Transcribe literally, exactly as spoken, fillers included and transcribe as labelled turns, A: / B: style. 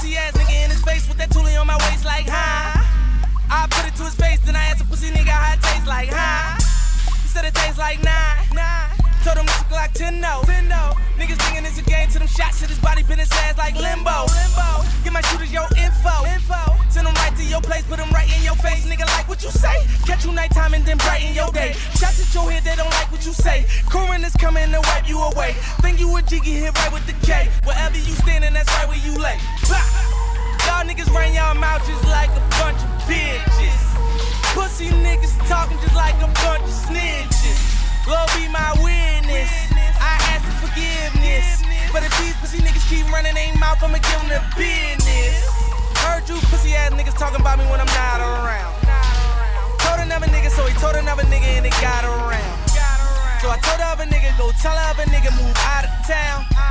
A: pussy ass nigga in his face with that toolie on my waist like, huh? I put it to his face, then I asked a pussy nigga how it tastes like, huh? He said it tastes like nine, nine. Told him it's a Glock ten no. Niggas thinking it's a game to them shots to his body, been his ass like limbo. limbo. Get my shooters your info. info. Send them right to your place, put them right in your face. Nigga like what you say. Catch you nighttime and then brighten your day. Shots at your head, they don't like what you say. Coroner's coming to wipe you away. Think you a jiggy hit right with the K. Wherever you standing, that's right where you lay. Bah! Y'all niggas ran y'all mouth just like a bunch of bitches. Pussy niggas talking just like a bunch of snitches. Lord be my witness, I ask for forgiveness. But if these pussy niggas keep running their mouth, I'ma give them the business. Heard you pussy ass niggas talking about me when I'm not around. Told another nigga, so he told another nigga and it got around. So I told the other nigga, go tell the other nigga move out of town.